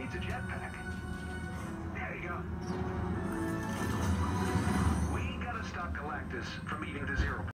needs a jetpack. There you go. We gotta stop Galactus from eating the Zero